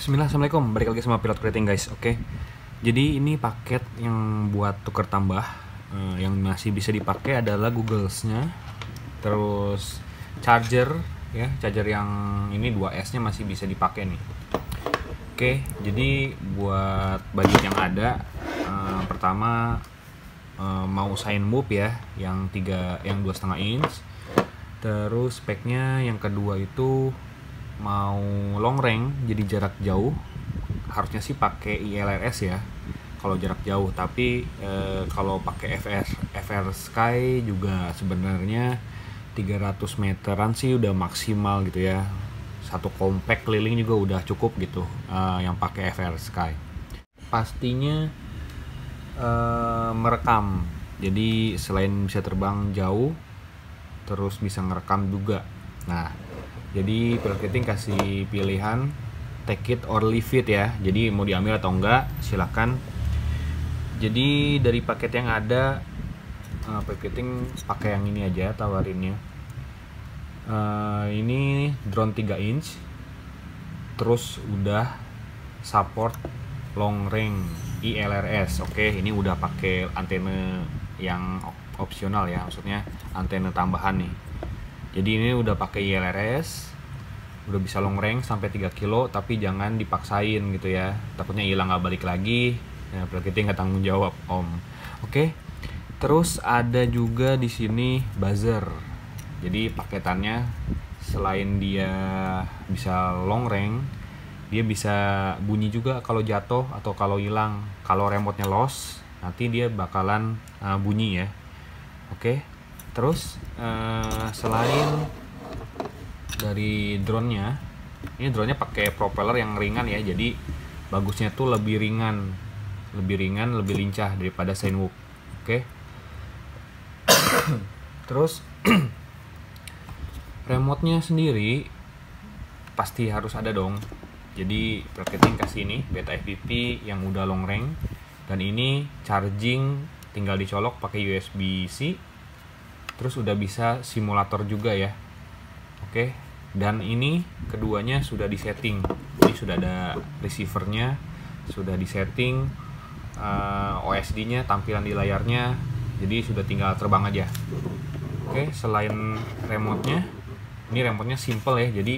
Bismillah, assalamualaikum. Balik lagi sama Pilot Creating guys. Oke. Jadi ini paket yang buat tuker tambah, yang masih bisa dipakai adalah Google-nya. Terus charger ya, charger yang ini 2S-nya masih bisa dipakai nih. Oke, jadi buat budget yang ada, pertama mau Shine Move ya, yang 2,5 inch. Terus speknya yang kedua itu mau long range, jadi jarak jauh. Harusnya sih pakai ILRS ya kalau jarak jauh, tapi kalau pakai FR Sky juga sebenarnya 300 meteran sih udah maksimal gitu ya. Satu compact keliling juga udah cukup gitu, yang pakai FR Sky. Pastinya merekam, jadi selain bisa terbang jauh terus bisa ngerekam juga. Nah, jadi Pilot Creating kasih pilihan take it or leave it ya. Jadi mau diambil atau enggak silahkan. Jadi dari paket yang ada, Pilot Creating pakai yang ini aja tawarinnya. Ini drone 3 inch, terus udah support long range ILRS. Oke, ini udah pakai antena yang opsional ya, maksudnya antena tambahan nih. Jadi ini udah pakai ILRS, udah bisa long range sampai 3 kilo, tapi jangan dipaksain gitu ya. Takutnya hilang nggak balik lagi. Ya, Pilot Creating nggak tanggung jawab, Om. Oke. Terus ada juga di sini buzzer. Jadi paketannya selain dia bisa long range, dia bisa bunyi juga kalau jatuh atau kalau hilang. Kalau remote-nya lost, nanti dia bakalan bunyi ya. Oke. Terus selain dari drone-nya, ini drone-nya pakai propeller yang ringan ya, jadi bagusnya tuh lebih ringan, lebih lincah daripada Shinewhoop. Oke. Terus remote-nya sendiri pasti harus ada dong. Jadi Pilot Creating kasih ini beta FPV yang udah long range, dan ini charging tinggal dicolok pakai USB-C. Terus udah bisa simulator juga ya. Oke. Dan ini keduanya sudah disetting. Jadi sudah ada receivernya, sudah disetting, OSD-nya tampilan di layarnya. Jadi sudah tinggal terbang aja. Oke. Selain remote-nya, ini remote-nya simple ya. Jadi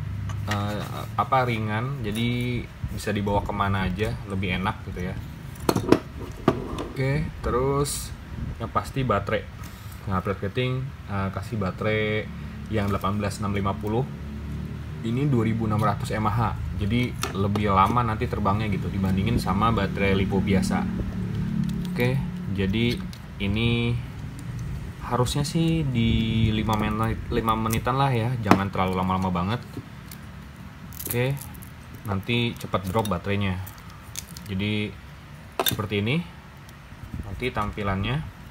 ringan. Jadi bisa dibawa kemana aja, lebih enak gitu ya. Oke. Terus yang pasti baterai. Nah, Pilot Creating kasih baterai yang 18650. Ini 2600 mAh. Jadi lebih lama nanti terbangnya gitu dibandingin sama baterai lipo biasa. Oke, jadi ini harusnya sih di 5 menitan lah ya, jangan terlalu lama-lama banget. Oke, nanti cepat drop baterainya. Jadi seperti ini nanti tampilannya.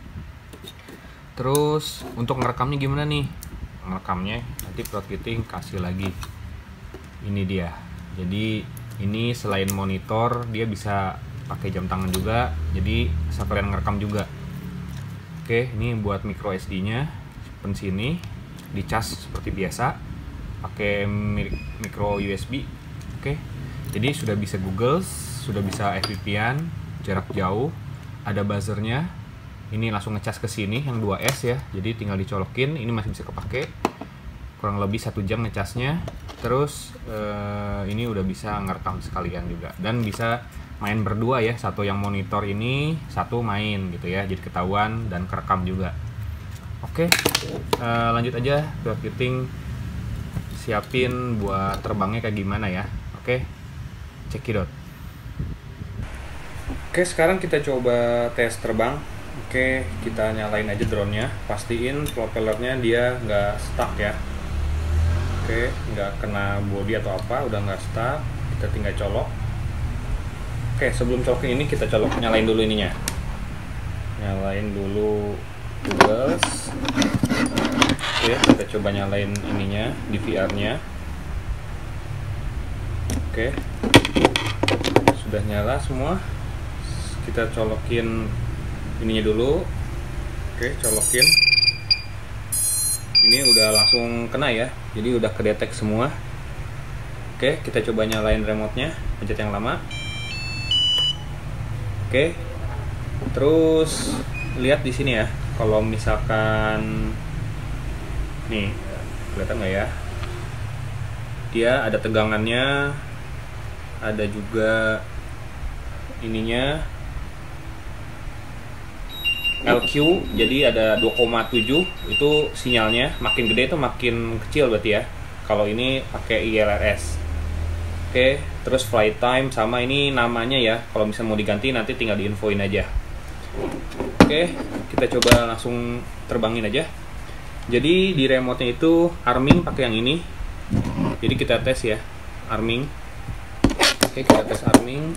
Terus untuk ngerekamnya gimana nih? Ngerekamnya nanti Pilot Creating kasih lagi. Ini dia. Jadi ini selain monitor, dia bisa pakai jam tangan juga. Jadi sekalian ngerekam juga. Oke, ini buat micro SD-nya. Simpen sini, dicas seperti biasa. Pakai micro USB. Oke. Jadi sudah bisa Google, sudah bisa FPV-an jarak jauh, ada buzzernya. Ini langsung ngecas ke sini yang 2S ya, jadi tinggal dicolokin. Ini masih bisa kepake, kurang lebih 1 jam ngecasnya. Terus ini udah bisa ngerekam sekalian juga, dan bisa main berdua ya, satu yang monitor ini, satu main gitu ya, jadi ketahuan dan kerekam juga. Oke, lanjut aja. Pilot Creating siapin buat terbangnya kayak gimana ya. Oke, cekidot. Oke, sekarang kita coba tes terbang. Oke, kita nyalain aja drone-nya, pastiin propellernya dia nggak stuck ya. Oke, nggak kena body atau apa, udah nggak stuck. Kita tinggal colok. Oke, sebelum colokin ini kita nyalain dulu ininya. Nyalain dulu Google. Oke, kita coba nyalain ininya, DVR-nya. Oke, sudah nyala semua. Kita colokin ininya dulu. Oke, colokin. Ini udah langsung kena ya, jadi udah kedetek semua. Oke, kita coba nyalain remote-nya, pencet yang lama. Oke. Terus lihat di sini ya, kalau misalkan nih, kelihatan nggak ya? Dia ada tegangannya, ada juga ininya LQ, jadi ada 2,7 itu sinyalnya. Makin gede itu makin kecil berarti ya, kalau ini pakai ILRS. Oke, terus flight time sama ini namanya ya, kalau misalnya mau diganti nanti tinggal diinfoin aja. Oke, kita coba langsung terbangin aja. Jadi di remote-nya itu arming pakai yang ini. Jadi kita tes ya, arming. Oke, kita tes arming.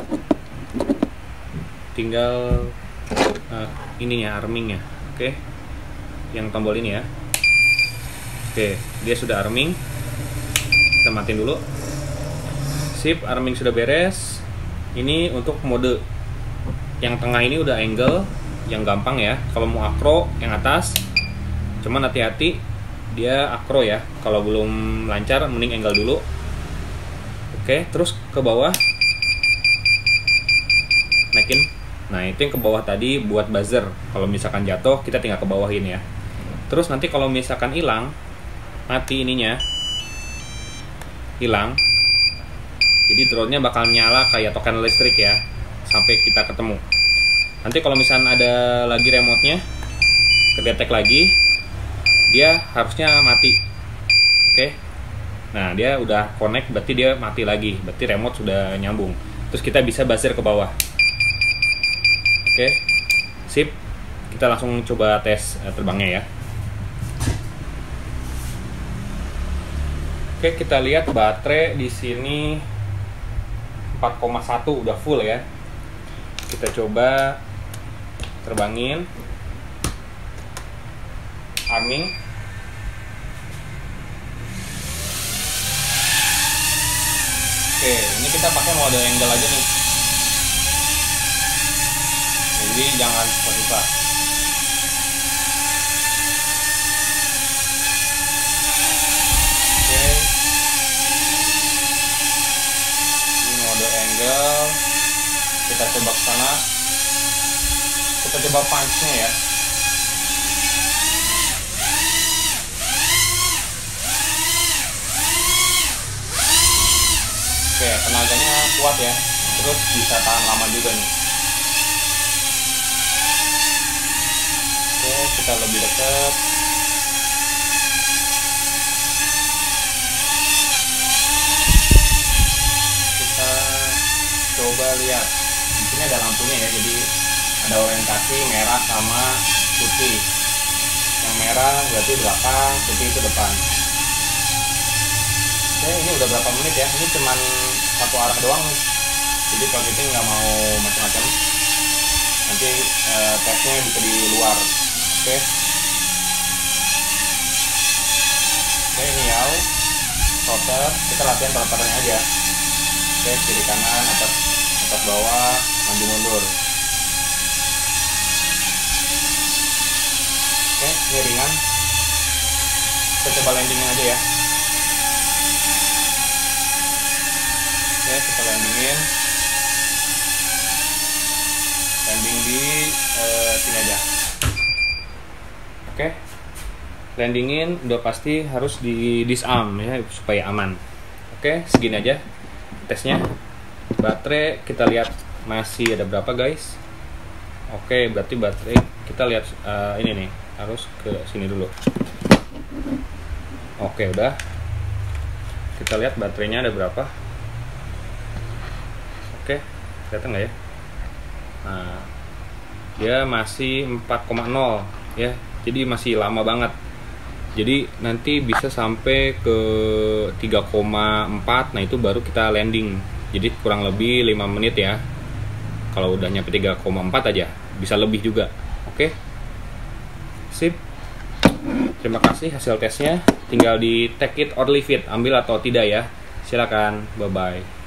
Tinggal ininya, armingnya. Oke, yang tombol ini ya. Oke, dia sudah arming. Kita matiin dulu. Sip, arming sudah beres. Ini untuk mode. Yang tengah ini udah angle, yang gampang ya. Kalau mau akro, yang atas. Cuman hati-hati, dia akro ya. Kalau belum lancar, mending angle dulu. Oke, terus ke bawah. Naikin. Nah, itu yang ke bawah tadi buat buzzer. Kalau misalkan jatuh, kita tinggal ke bawahin ya. Terus nanti kalau misalkan hilang, mati ininya. Hilang. Jadi drone-nya bakal nyala kayak token listrik ya, sampai kita ketemu. Nanti kalau misalnya ada lagi remote-nya, kedetek lagi, dia harusnya mati. Oke. Nah, dia udah connect, berarti dia mati lagi. Berarti remote sudah nyambung. Terus kita bisa buzzer ke bawah. Oke. Sip. Kita langsung coba tes terbangnya ya. Oke, kita lihat baterai di sini 4,1 udah full ya. Kita coba terbangin, arming. Oke, ini kita pakai mode angle aja nih. Jadi jangan susah-susah. Oke. Ini mode angle. Kita coba ke sana. Kita coba punch-nya ya. Oke, tenaganya kuat ya. Terus bisa tahan lama juga nih. Oke, kita lebih dekat. Kita coba lihat. Di sini ada lampunya ya, jadi ada orientasi merah sama putih. Yang merah berarti belakang, putih itu depan. Oke, ini udah berapa menit ya? Ini cuman satu arah doang. Jadi kalau kita nggak mau macam-macam, nanti tesnya bisa di luar. Oke. Oke, ini ya. Rotor, kita latihan rotornya aja. Oke, kiri kanan, atas bawah, maju mundur. Oke, ini ringan. Kita coba landingnya aja ya. Oke, kita landingin. Landing di sini aja. Oke, landingin udah pasti harus di disarm ya supaya aman. Oke, segini aja tesnya. Baterai kita lihat masih ada berapa guys. Oke, berarti baterai kita lihat ini nih, harus ke sini dulu. Oke, udah. Kita lihat baterainya ada berapa. Oke, kelihatan nggak ya? Nah, dia masih 4,0 ya, jadi masih lama banget. Jadi nanti bisa sampai ke 3,4. Nah, itu baru kita landing. Jadi kurang lebih 5 menit ya. Kalau udah nyampe 3,4 aja, bisa lebih juga. Oke. Sip. Terima kasih hasil tesnya. Tinggal di take it or leave it, ambil atau tidak ya. Silakan. Bye bye.